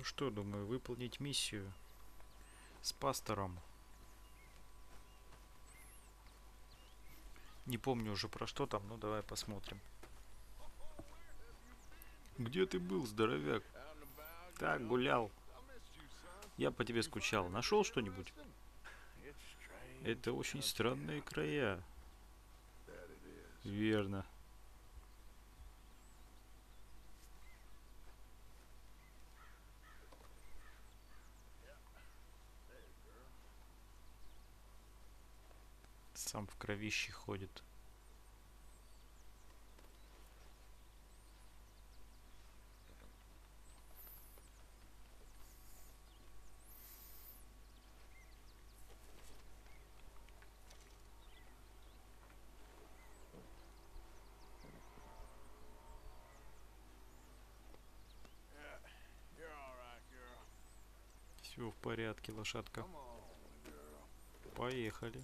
что, думаю, выполнить миссию с пастором. Не помню уже про что там, ну давай посмотрим. Где ты был, здоровяк? Так, гулял. Я по тебе скучал. Нашел что-нибудь? Это очень странные края. Верно. Сам в кровище ходит. Все в порядке, лошадка. Поехали.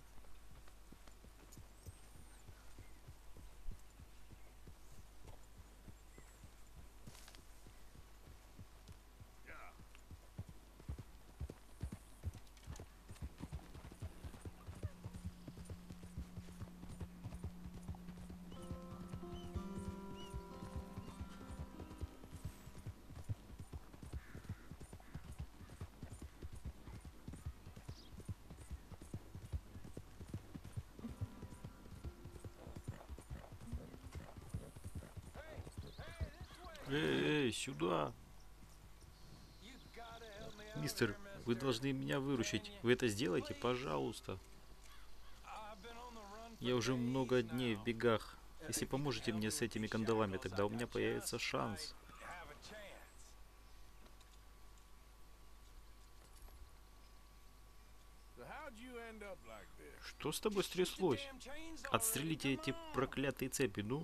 Эй, сюда! Мистер, вы должны меня выручить. Вы это сделаете, пожалуйста. Я уже много дней в бегах. Если поможете мне с этими кандалами, тогда у меня появится шанс. Что с тобой стряслось? Отстрелите эти проклятые цепи, ну?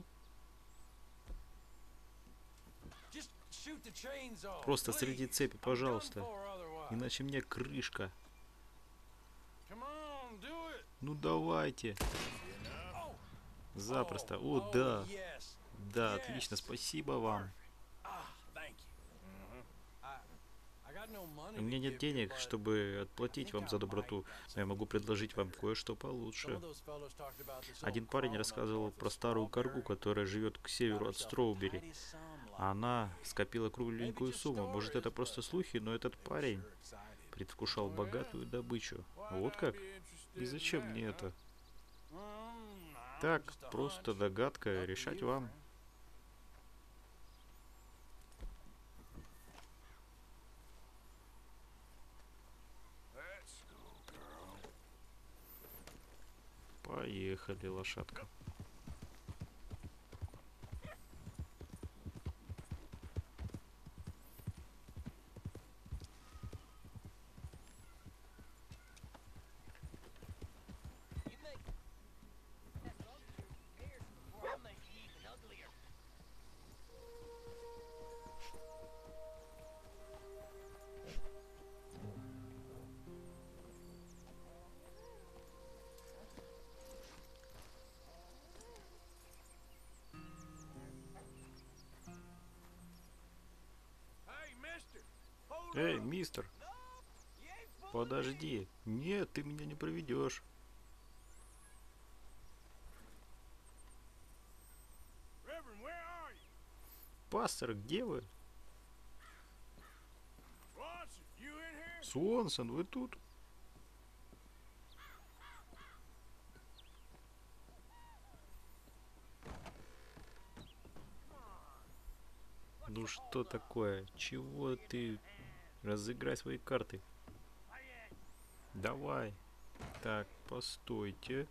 Просто отстрелите цепи, пожалуйста. Иначе мне крышка. Ну давайте. Запросто. О, да. Да, отлично, спасибо вам. У меня нет денег, чтобы отплатить вам за доброту, но я могу предложить вам кое-что получше. Один парень рассказывал про старую коргу, которая живет к северу от Строубери. Она скопила кругленькую сумму. Может, это просто слухи, но этот парень предвкушал богатую добычу. Вот как? И зачем мне это? Так, просто догадка, решать вам. Поехали, лошадка. Эй, мистер, подожди. Нет, ты меня не проведешь. Пастор, где вы? Суонсон, вы тут? Ну что такое? Чего ты? Разыграй свои карты. Давай. Так, постойте.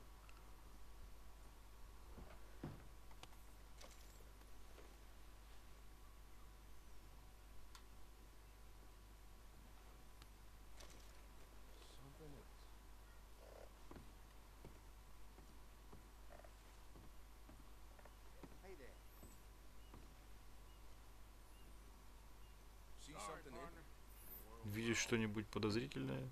Видишь что-нибудь подозрительное?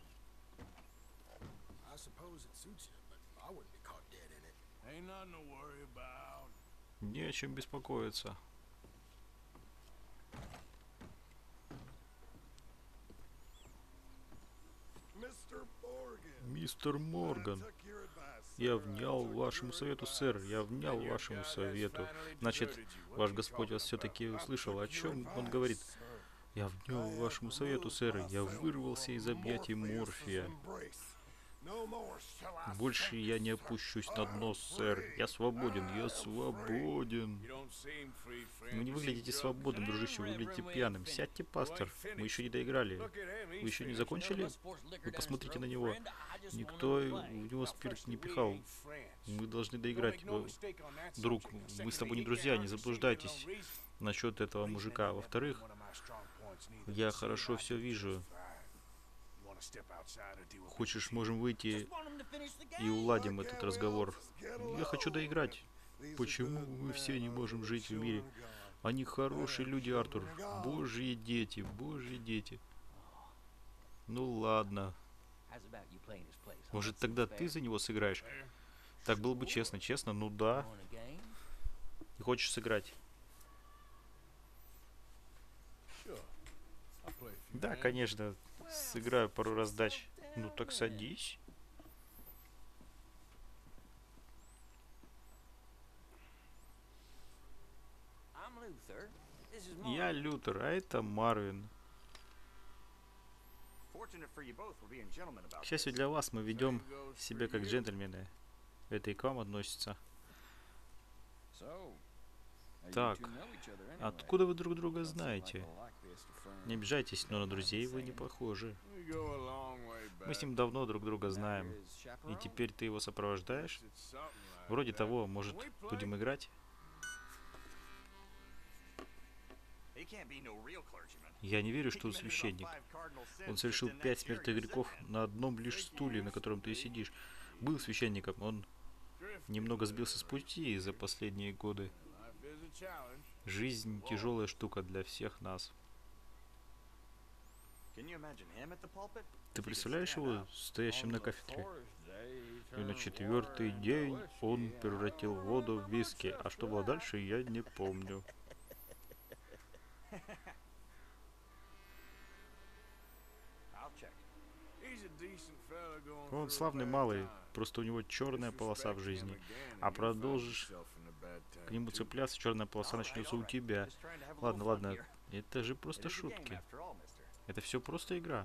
Не о чем беспокоиться. Мистер Морган, я внял вашему совету, сэр, я внял вашему совету. Значит, ваш Господь вас все-таки услышал. О чем он говорит? Я внял вашему совету, сэр, я вырвался из объятий Морфия. Больше я не опущусь на дно, сэр. Я свободен, я свободен. Вы не выглядите свободным, дружище, вы выглядите пьяным. Сядьте, пастор, мы еще не доиграли. Вы еще не закончили? Вы посмотрите на него. Никто в него спирт не пихал. Мы должны доиграть. Друг, мы с тобой не друзья, не заблуждайтесь насчет этого мужика. Во-вторых, я хорошо все вижу. Хочешь, можем выйти и уладим этот разговор. Я хочу доиграть. Почему мы все не можем жить в мире? Они хорошие люди, Артур. Божьи дети, божьи дети. Ну ладно. Может, тогда ты за него сыграешь? Так было бы честно. Честно? Ну да. Ты хочешь сыграть? Да, конечно. Сыграю пару раздач. Ну так садись. Я Лютер, а это Марвин. К счастью для вас, мы ведем себя как джентльмены. Это и к вам относится. Так, откуда вы друг друга знаете? Не обижайтесь, но на друзей вы не похожи. Мы с ним давно друг друга знаем. И теперь ты его сопровождаешь? Вроде того, может, будем играть? Я не верю, что он священник. Он совершил 5 смертных грехов на одном лишь стуле, на котором ты сидишь. Был священником, он немного сбился с пути за последние годы. Жизнь тяжелая штука для всех нас. Ты представляешь его стоящим на кафедре? И на 4-й день он превратил воду в виски. А что было дальше, я не помню. Он славный малый, просто у него черная полоса в жизни. А продолжишь к нему цепляться, черная полоса начнется у тебя. Ладно, ладно, это же просто шутки. Это все просто игра.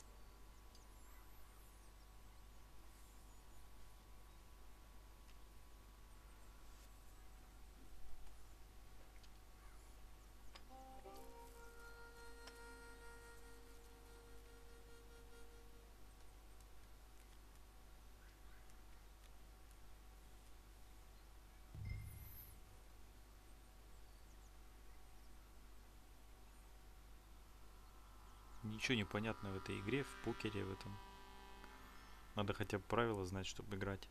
Ничего не понятно в этой игре, в покере в этом. Надо хотя бы правила знать, чтобы играть.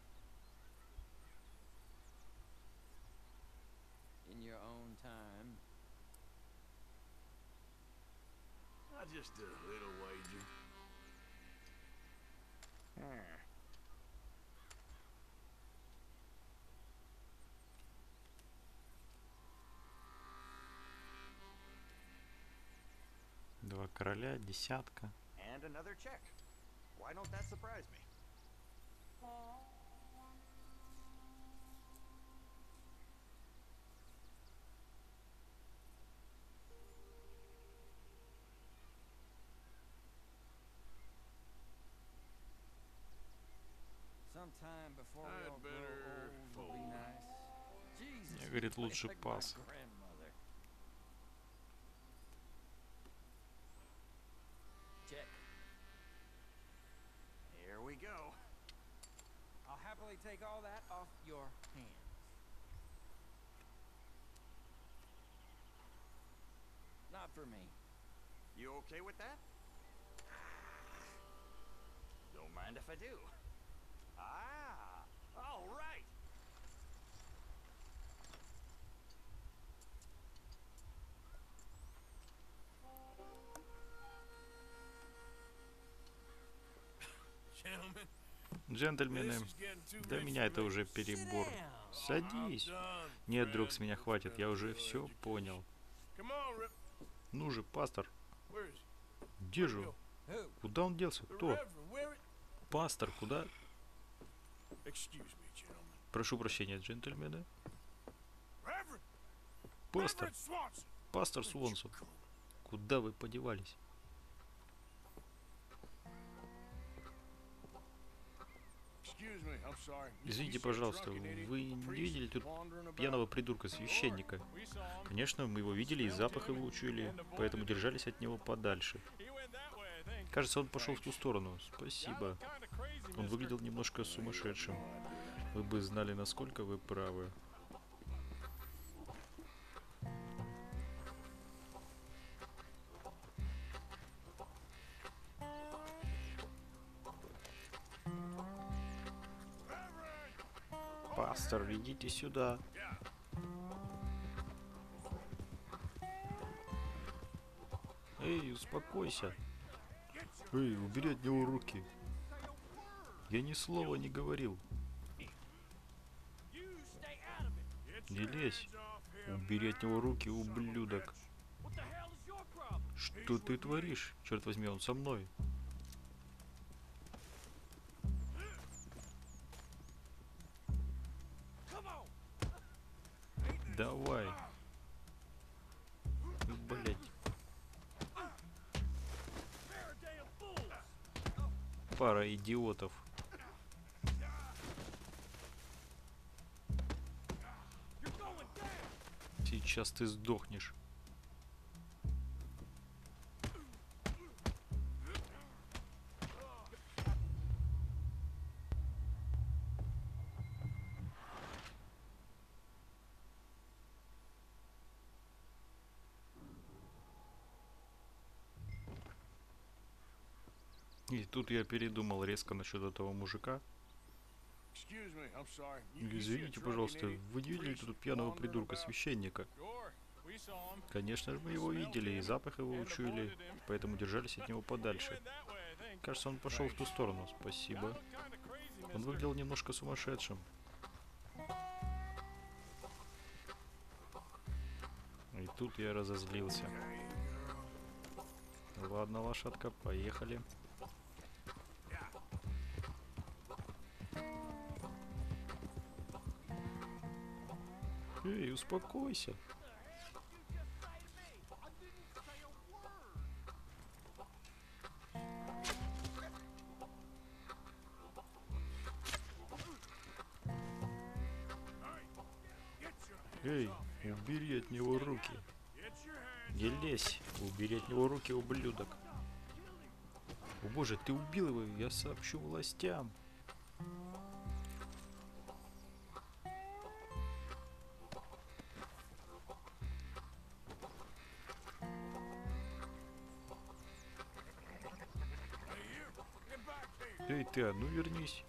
Два короля, десятка. Я, говорит, лучше пас. Take all that off your hands. Not for me. You okay with that? Don't mind if I do. Ah, all right. Gentlemen. Джентльмены, для меня это уже перебор. Садись. Нет, друг, с меня хватит, я уже все понял. Ну же, пастор. Где же он? Куда он делся? Кто? Пастор, куда? Excuse me, gentlemen. Прошу прощения, джентльмены. Reverend, Пастор, Reverend Swanson. пастор Свонсон, куда вы подевались? Excuse me, I'm sorry. Извините, пожалуйста, вы не видели тут пьяного придурка-священника? Конечно, мы его видели и запах его учуяли, поэтому держались от него подальше. Кажется, он пошел в ту сторону. Спасибо. Он выглядел немножко сумасшедшим. Вы бы знали, насколько вы правы. Пастор, идите сюда. Эй, успокойся. Эй, убери от него руки. Я ни слова не говорил. Не лезь. Убери от него руки, ублюдок. Что ты творишь? Черт возьми, он со мной. Давай. Блять. Пара идиотов. Сейчас ты сдохнешь. И тут я передумал резко насчет этого мужика. Excuse me, I'm sorry. You see a Извините, drunken пожалуйста, idiot вы не видели тут пьяного придурка, священника? Sure, we saw him. Конечно же, мы его видели, и запах его учуяли, поэтому держались от него подальше. Кажется, он пошел в ту сторону. Спасибо. Он выглядел немножко сумасшедшим. И тут я разозлился. Ладно, лошадка, поехали. Эй, успокойся. Эй, убери от него руки. Не лезь, убери от него руки, ублюдок. О боже, ты убил его, я сообщу властям. Эй ты, а ну вернись.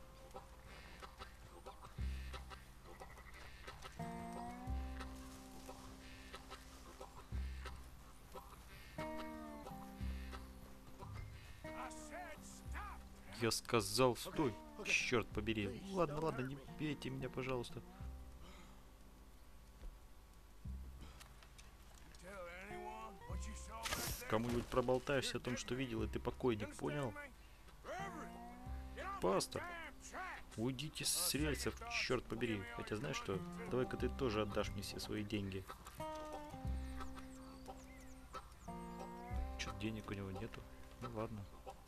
Я сказал, стой. Черт побери. Ладно, ладно, не бейте меня, пожалуйста. Кому-нибудь проболтаешься о том, что видел, и ты покойник, понял? Пастор, уйдите с рельсов, черт побери. Хотя знаешь что, давай-ка ты тоже отдашь мне все свои деньги. Чё, денег у него нету? Ну ладно.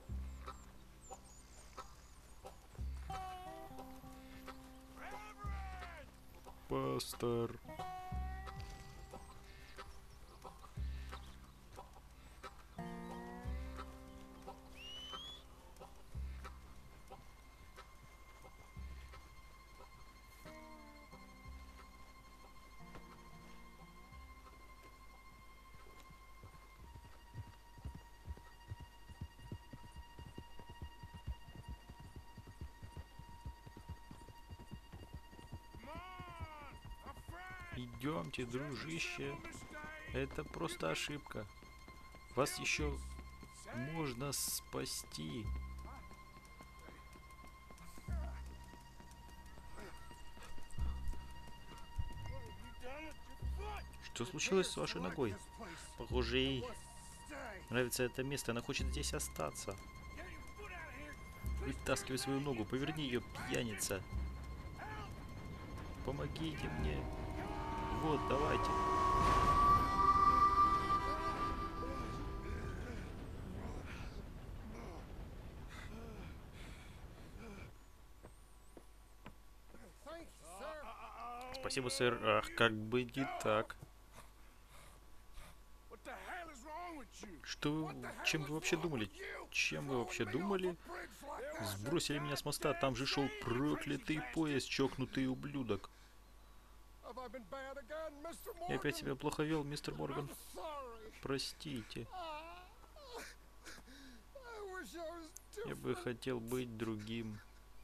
Пастор. Идемте, дружище. Это просто ошибка. Вас еще можно спасти. Что случилось с вашей ногой? Похоже, ей нравится это место, она хочет здесь остаться. Вытаскивай свою ногу, поверни ее, пьяница. Помогите мне. Вот, давайте. Спасибо, сэр. Ах, как бы не так. What the hell is wrong with you? Что вы... Чем вы вообще думали? Чем вы вообще думали? Сбросили меня с моста, там же шел проклятый поезд, чокнутый ублюдок. Я опять себя плохо вел, мистер Морган. Простите. Я бы хотел быть другим.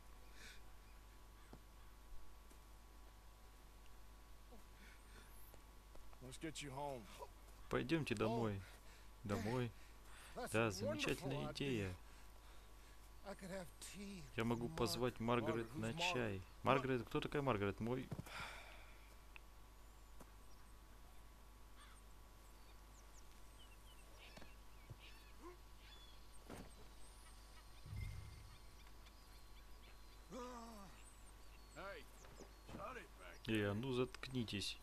Let's get you home. Пойдемте домой. Домой. Да, замечательная идея. Я могу позвать Маргарет на чай. Маргарет, кто такая Маргарет? Мой... Hey, shut it back. А ну заткнитесь.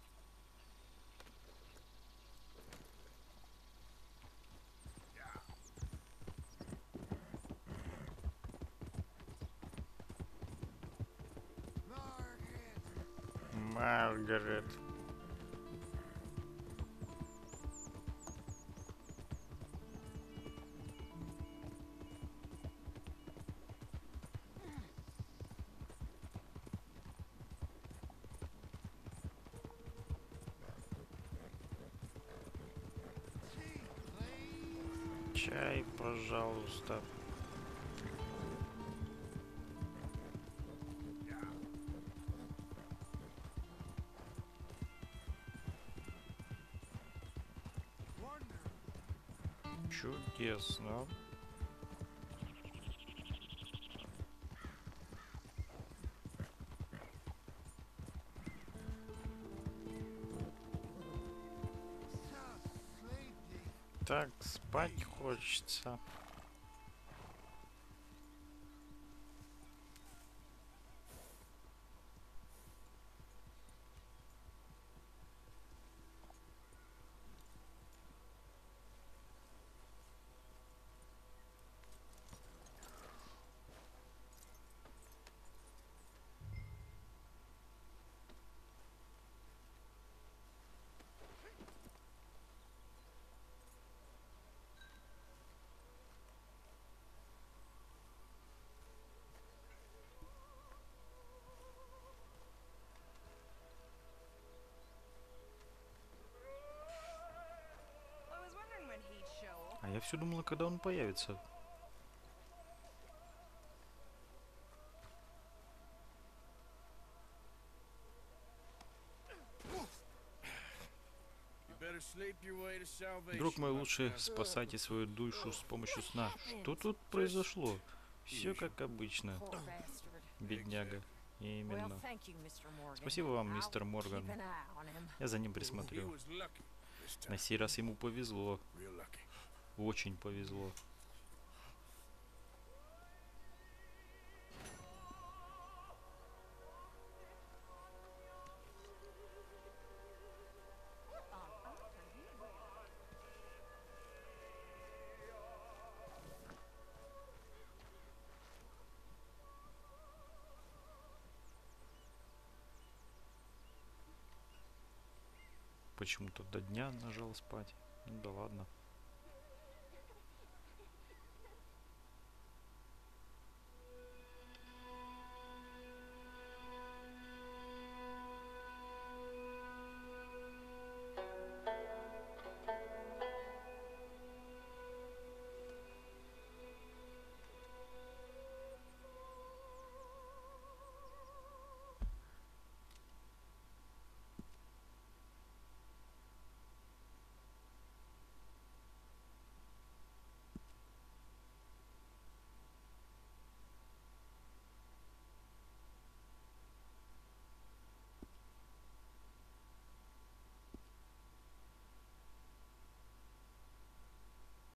Маргарет. Чай, пожалуйста. Чудесно. Так, спать хочется. А я все думала, когда он появится. Друг мой, лучше спасайте свою душу с помощью сна. Что тут произошло? Все как обычно. Бедняга. Именно. Спасибо вам, мистер Морган. Я за ним присмотрю. На сей раз ему повезло. Очень повезло. Почему-то до дня нажал спать. Ну да ладно.